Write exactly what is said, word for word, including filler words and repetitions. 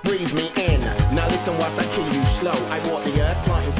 breathe me in. Now listen whilst I kill you slow. I walk the earth, planting